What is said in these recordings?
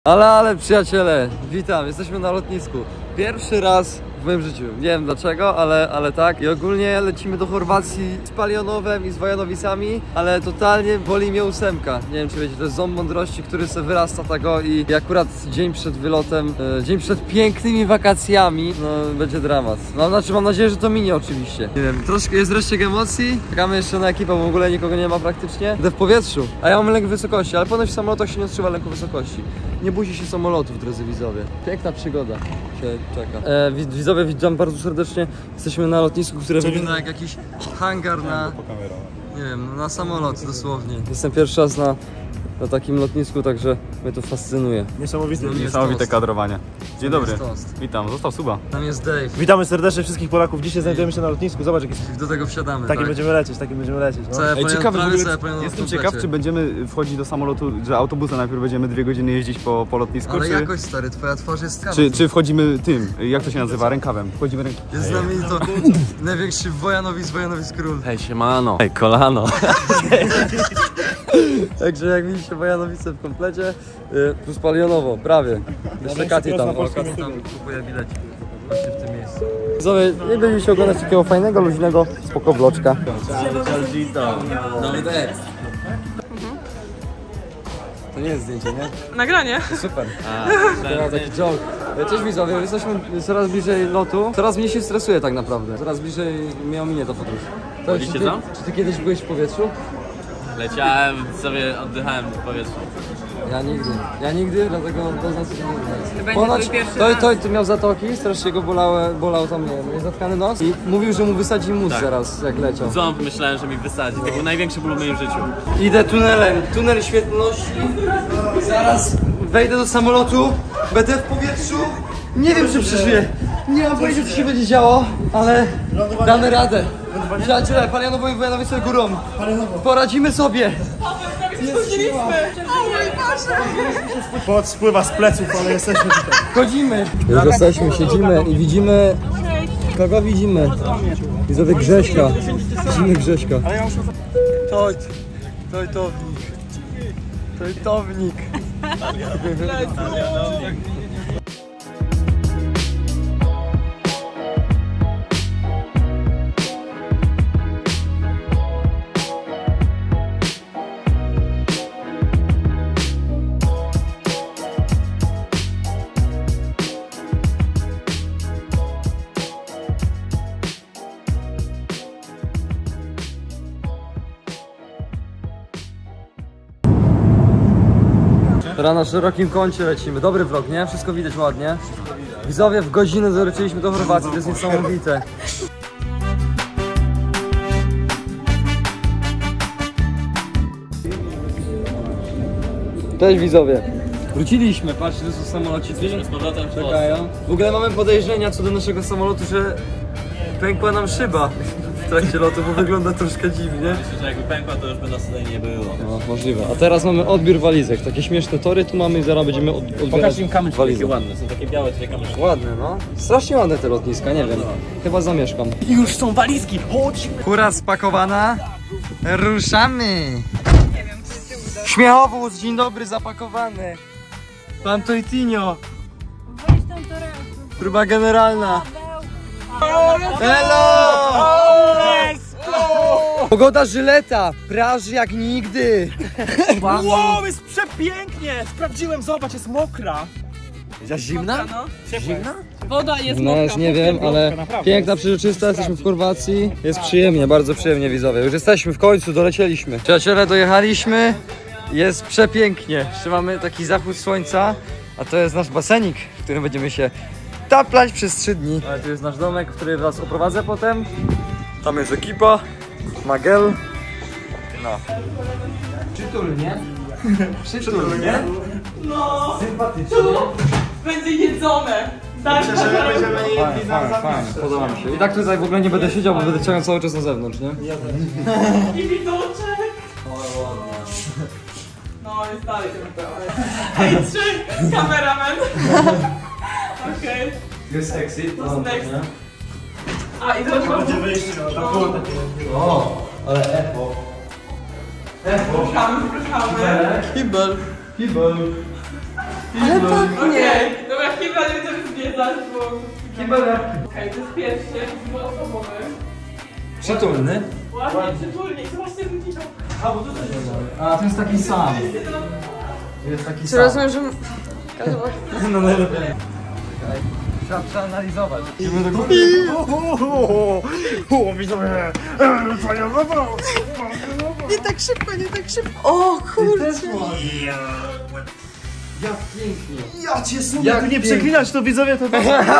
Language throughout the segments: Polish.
Ale przyjaciele, witam, jesteśmy na lotnisku. Pierwszy raz w moim życiu, nie wiem dlaczego, ale tak. I ogólnie lecimy do Chorwacji z Palionowem i z Wojanowicami, ale totalnie boli mnie ósemka. Nie wiem czy wiecie, to jest ząb mądrości, który sobie wyrasta tego i akurat dzień przed wylotem, dzień przed pięknymi wakacjami, no będzie dramat. No znaczy mam nadzieję, że to minie oczywiście. Nie wiem, troszkę jest dreszczyk emocji, czekamy jeszcze na ekipę, bo w ogóle nikogo nie ma praktycznie. Idę w powietrzu, a ja mam lęk wysokości, ale ponoć w samolotach się nie odczuwa lęku wysokości. Nie bójcie się samolotów, drodzy widzowie. Piękna przygoda się czeka. Widzowie, witam bardzo serdecznie. Jesteśmy na lotnisku, które wygląda jak jakiś hangar na... Nie wiem, na samolot dosłownie. Jestem pierwszy raz na takim lotnisku, także mnie to fascynuje. Niesamowite kadrowanie. Dzień dobry. Witam, zostaw suba. Tam jest Dave. Witamy serdecznie wszystkich Polaków. Dzisiaj znajdujemy się na lotnisku. Zobacz, jak jest... Do tego wsiadamy. Takim będziemy lecieć, takim będziemy lecieć. No. Ciekawy, jestem ciekaw, czy będziemy wchodzić do samolotu, że autobusem najpierw będziemy 2 godziny jeździć po lotnisku. Ale czy... jakoś stary, twoja twarz jest czy wchodzimy tym, jak to się nazywa, rękawem? Wchodzimy rękawem. Jest z nami to największy Wojanowic król. Hej, siemano. Hej, kolano. Także jak widzicie Wojanowice w komplecie, plus Palionowo, prawie. Jeszcze Katy tam kupuje bilecik właśnie w tym miejscu. Widzowie, nie będziecie oglądać takiego fajnego, luźnego, spoko vloczka. To nie jest zdjęcie, nie? Nagranie. Super. Taki joke. Cześć widzowie, jesteśmy coraz bliżej lotu. Coraz mniej się stresuję tak naprawdę. Coraz bliżej miał minie to podróż. Czy ty kiedyś byłeś w powietrzu? Leciałem, sobie oddychałem w powietrzu. Ja nigdy, dlatego poznam się nie. Ponoć to miał zatoki, strasznie go bolał tam, nie wiem, zatkany nos i mówił, że mu wysadzi mózg zaraz, jak leciał. Ząb myślałem, że mi wysadzi, to był największy ból w moim życiu. Idę tunelem, tunel świetności, zaraz wejdę do samolotu, będę w powietrzu, nie wiem czy przeżyję. Nie mam pojęcia co się będzie działo, ale damy radę. Przyjaciele, Palionowo i Wojanowice górą. Poradzimy sobie. Pot spływa z pleców, ale jesteśmy tutaj. Wchodzimy. Już jesteśmy, siedzimy i widzimy... Kogo widzimy? Widzowie Grześka. Widzimy Grześka. Tojtownik. Teraz na szerokim kącie lecimy. Dobry vlog, nie? Wszystko widać ładnie. Widzowie, w godzinę dolecieliśmy do Chorwacji, to jest niesamowite. Cześć widzowie. Wróciliśmy, patrzcie, to są samolociki. Z powrotem w Czekają. W ogóle mamy podejrzenia co do naszego samolotu, że pękła nam szyba w trakcie lotu, bo wygląda troszkę dziwnie. Myślę, że jakby pękła, to już by nas tutaj nie było. No, możliwe. A teraz mamy odbiór walizek. Takie śmieszne tory tu mamy i zaraz będziemy odbierać Pokaż im kamyczki, walizę. takie ładne, są takie białe tutaj kamyczki. Ładne, no. Strasznie ładne te lotniska, nie wiem. Chyba zamieszkam. I już są walizki, chodźmy! Fura spakowana. Ruszamy! Śmiechowóz, dzień dobry, zapakowany. Pan Tojtinio. Próba generalna. Hello! Pogoda Żyleta, praży jak nigdy. Wow, jest przepięknie! Sprawdziłem, zobacz, jest mokra. Jest zimna? Zimna? Woda jest No mokra. już nie wiem, ale piękna, przeżyczysta, jesteśmy w Chorwacji. Jest przyjemnie, bardzo przyjemnie widzowie. Już jesteśmy w końcu, dolecieliśmy. Przyjaciele, dojechaliśmy. Jest przepięknie. Jeszcze mamy taki zachód słońca, a to jest nasz basenik, w którym będziemy się taplać przez 3 dni. Ale tu jest nasz domek, w który was oprowadzę potem. Tam jest ekipa, Magel. No. Przytulnie. Przytulnie. No. Sympatycznie. Będzie jedzone. Tak, Fajnie, podoba mi się. I tak tutaj w ogóle nie będę siedział, bo będę ciągnął cały czas na zewnątrz, nie? I widoczek. No, jest dalej. Hej, 3, kameraman. Okej. Jest exit. To jest next. A, i teraz Będzie wyjście, no to było takie. O, ale echo. Zapraszamy. Kibel. Kibel. Ale okej, dobra, chyba nie będziemy zwiedzać, bo... Okej, to jest pierwszy, jakiś dwuosobowy. Przytulny. Ładnie, przytulnie, zobaczcie, jak widzą. A, to jest taki sam. To jest taki sam. Rozumiem, że... No najlepiej. Trzeba przeanalizować. Nie tak szybko, nie tak szybko. O kurczę. Jak pięknie. Ja cię słuchaj, tu nie przeklinać, to widzowie to...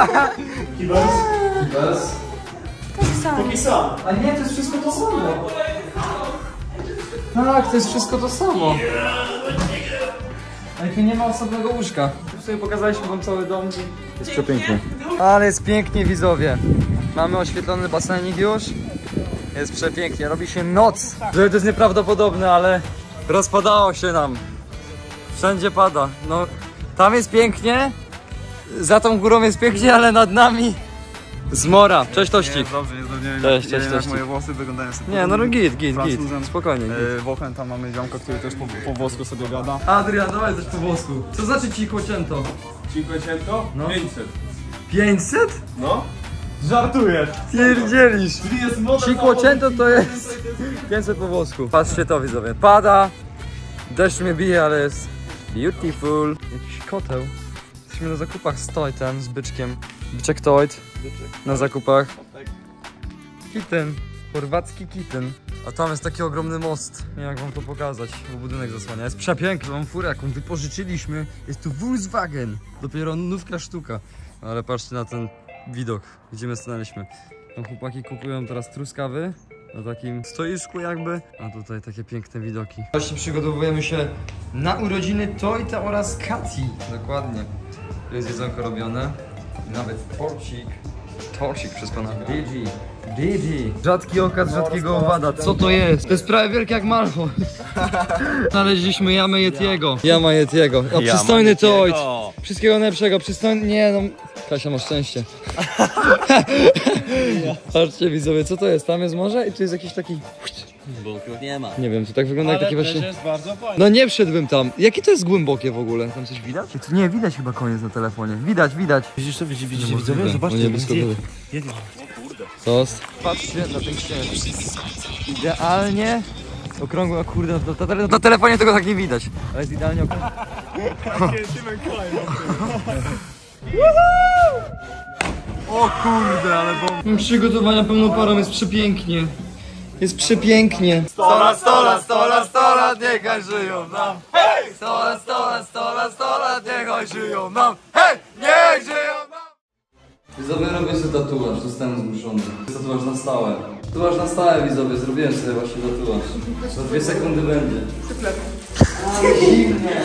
Bez. Taki sam. A nie, to jest wszystko to samo. Tak, to jest wszystko to samo. Ale tu nie ma osobnego łóżka. Tu sobie pokazaliśmy wam cały dom. Jest przepięknie. Ale jest pięknie, widzowie. Mamy oświetlony basenik już. Jest przepięknie, robi się noc. To jest nieprawdopodobne, ale rozpadało się nam. Wszędzie pada. No, tam jest pięknie. Za tą górą jest pięknie, ale nad nami zmora. Cześć Tościk. Dobrze, nie zdążyłem. Cześć. Moje włosy wyglądają sobie. Nie, no git. Francuzem. Spokojnie. Włochem tam mamy ziomka, który też po włosku sobie gada. Adrian, dawaj też po włosku. Co znaczy Cinquecento? Cinquecento? No. 500. 500? No. Żartujesz! Pierdzielisz. Czyli jest moda. Cinquecento to jest 500 po włosku. Patrzcie to, widzowie. Pada, deszcz mnie bije, ale jest beautiful. Jakiś koteł. Jesteśmy na zakupach z Toytem, z byczkiem. Byczek Toyt. Na zakupach. Kitten. Chorwacki kitten. A tam jest taki ogromny most. Nie wiem, jak wam to pokazać, bo budynek zasłania. Jest przepiękny, mam furę, jaką wypożyczyliśmy. Jest tu Volkswagen. Dopiero nówka sztuka. Ale patrzcie na ten widok, gdzie my stanęliśmy. Tam chłopaki kupują teraz truskawy na takim stoisku jakby, a tutaj takie piękne widoki. Właśnie przygotowujemy się na urodziny Toyta oraz Kati. Dokładnie. Tu jest jedzonko robione. I nawet torcik przez pana Didi. Rzadki okaz, rzadkiego owada. Co to jest? To jest prawie wielkie jak Malcho. Znaleźliśmy jamę Yetiego. Jama Yetiego. O, przystojny Toyt. Wszystkiego najlepszego. Przystojny... Nie no... Kasia, masz szczęście. Patrzcie widzowie, co to jest? Tam jest morze i tu jest jakiś taki... Bulków nie ma. Nie wiem, to tak wygląda jak taki właśnie... jest bardzo fajny. No nie wszedłbym tam. Jakie to jest głębokie w ogóle? Tam coś widać? Nie, widać chyba koniec na telefonie. Widać. Widzisz to? Widzicie widzowie? Zobaczcie. Tost. Patrzcie na ten księżyc. Idealnie okrągły, kurde, na telefonie tego tak nie widać. Ale jest idealnie okrągły. O kurde, ale bo... Przygotowania pełną parą jest przepięknie. Jest przepięknie. 100 lat, niechaj żyją nam. Hej! 100 lat, niechaj żyją nam. Hej! Niech żyją nam! Widzowie, robię sobie tatuaż, zostałem zmuszony. Tatuaż na stałe. Tatuaż na stałe, widzowie, zrobiłem sobie właśnie tatuaż. Za 2 sekundy będzie. Ale zimnie.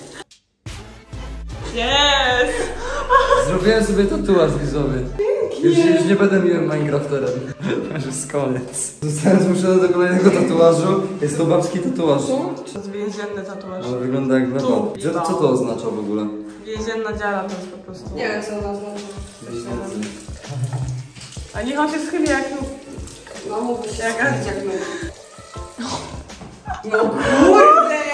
Jest! Zrobiłem sobie tatuaż, widzowie. Już nie będę miłym Minecrafterem. Już jest koniec. Zostałem zmuszony do kolejnego tatuażu. Jest to babski tatuaż. To jest więzienny tatuaż. Ale wygląda jak napad. Co to oznacza w ogóle? Więzienna dziara to jest po prostu. Nie wiem co to znaczy. A niech on się schyli jak... No mógłby się Jak- jak No kurde!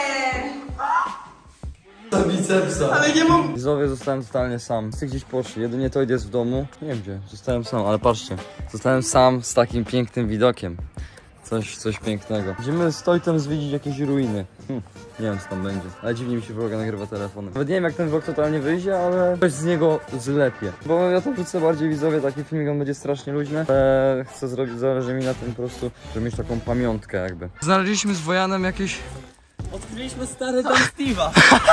Za bicepsa. Ale nie mam... Widzowie, zostałem totalnie sam. Wszyscy gdzieś poszli. Jedynie Toyd jest w domu. Nie wiem gdzie. Zostałem sam, ale patrzcie. Zostałem sam z takim pięknym widokiem. Coś pięknego. Będziemy z Toytem zwiedzić jakieś ruiny. Nie wiem co tam będzie. Ale dziwnie mi się vloga nagrywa telefonem. Nawet nie wiem jak ten vlog totalnie wyjdzie, ale coś z niego zlepię. Bo ja to wrzucę bardziej, widzowie, taki filmik, on będzie strasznie luźny. Chcę zrobić, zależy mi na tym po prostu, żeby mieć taką pamiątkę jakby. Znaleźliśmy z Wojanem jakieś... Odkryliśmy stary dom Steve'a.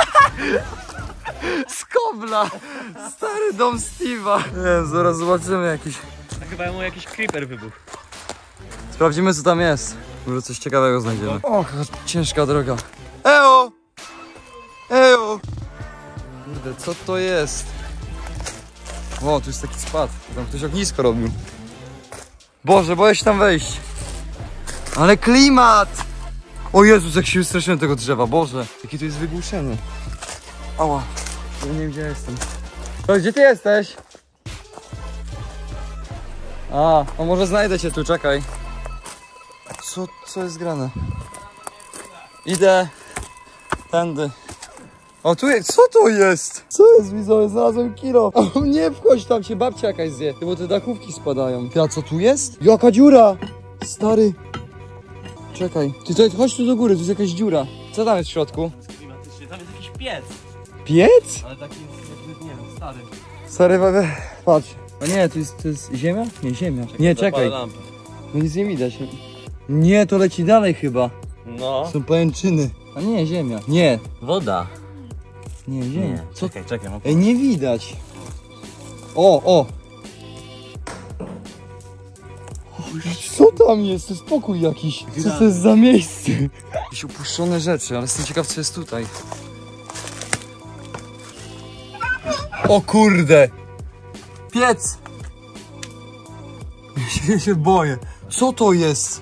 Z kobla! Stary dom Steve'a. Nie, zaraz zobaczymy jakiś... Chyba mu jakiś creeper wybuchł. Sprawdzimy co tam jest. Może coś ciekawego znajdziemy. O, ciężka droga. Eo! Kurde, co to jest? O, tu jest taki spad. Tam ktoś ognisko robił. Boże, boję się tam wejść. Ale klimat! O Jezus, jak się wystraszyłem tego drzewa, Boże. Jakie tu jest wygłuszenie. Ała. Ja nie wiem gdzie jestem. To gdzie ty jesteś? A może znajdę cię tu, czekaj. Co jest grane? Idę tędy. O tu jest, co to jest? Co jest, widzowie? Znalazłem kilo. O nie, wchodź tam, się babcia jakaś zje. Bo te dachówki spadają. Ty, a co tu jest? Jaka dziura? Stary. Czekaj. Ty, chodź tu do góry, tu jest jakaś dziura. Co tam jest w środku? Klimatycznie, tam jest jakiś piec. Piec? Ale taki, jakby, nie wiem, stary. Stary, patrz. A nie, to jest ziemia? Nie, ziemia. Nie, czekaj. No nic nie widać. Nie, to leci dalej chyba. No. Są pajęczyny. A nie, ziemia. Nie. Woda. Nie, ziemia. Nie, Co? czekaj. Mam... Ej, nie widać. O! Co tam jest? To jest pokój jakiś. Co to jest za miejsce? Jakieś upuszczone rzeczy, ale jestem ciekaw, co jest tutaj. O kurde! Piec! Ja się boję. Co to jest?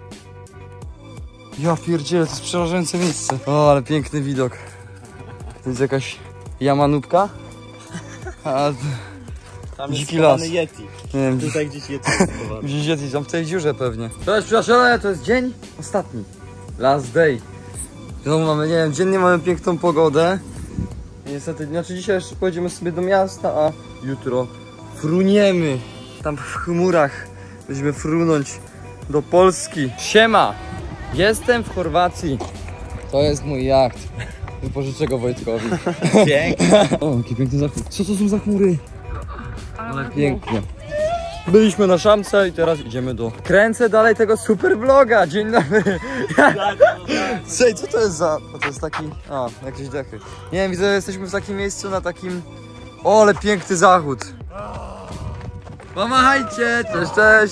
Ja pierdzielę, to jest przerażające miejsce. O, ale piękny widok. To jest jakaś jamanubka? A Tam jest dziki las. Yeti. Nie wiem, Tutaj gdzieś Yeti jest schowany. gdzieś Yeti, tam w tej dziurze pewnie. Cześć przyjaciele, to jest dzień ostatni. Last day. Znowu mamy, nie wiem, dziennie mamy piękną pogodę. I niestety, znaczy dzisiaj jeszcze pojedziemy sobie do miasta, a jutro fruniemy. Tam w chmurach będziemy frunąć do Polski. Siema! Jestem w Chorwacji. To jest mój jacht. Wypożyczę go Wojtkowi. Pięknie. O, jaki piękny zachód. Co to są za chmury? Ale pięknie. Byliśmy na szamce i teraz idziemy do... Kręcę dalej tego super vloga. Dzień dobry. Słuchaj, co to jest za... To jest taki... A, jakieś dechy. Nie wiem, widzę, że jesteśmy w takim miejscu na takim... O, ale piękny zachód. Pomachajcie. Cześć, cześć.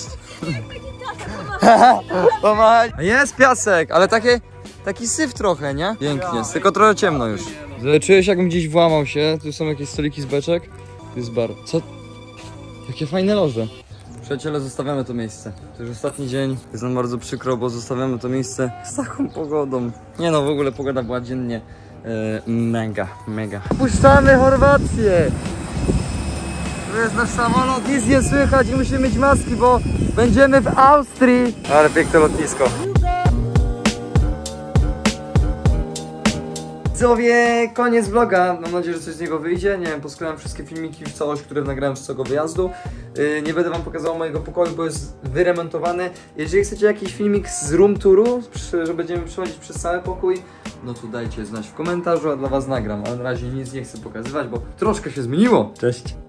Pomachaj. Jest piasek, ale taki syf trochę, nie? Pięknie, jest tylko trochę ciemno już. Czuję się, jakbym gdzieś włamał się. Tu są jakieś stoliki z beczek. Tu jest bar. Co? Jakie fajne loże. Przyjaciele, zostawiamy to miejsce. To już ostatni dzień. Jest nam bardzo przykro, bo zostawiamy to miejsce z taką pogodą. Nie no, w ogóle pogoda była dziennie mega. Puszczamy Chorwację! To jest nasz samolot, nic nie słychać i musimy mieć maski, bo będziemy w Austrii. Ale piękne lotnisko. Widzowie, koniec vloga. Mam nadzieję, że coś z niego wyjdzie. Nie wiem, posklejam wszystkie filmiki w całość, które nagrałem z całego wyjazdu. Nie będę wam pokazywał mojego pokoju, bo jest wyremontowany. Jeżeli chcecie jakiś filmik z room touru, że będziemy przechodzić przez cały pokój, no to dajcie znać w komentarzu, a dla was nagram. Ale na razie nic nie chcę pokazywać, bo troszkę się zmieniło. Cześć!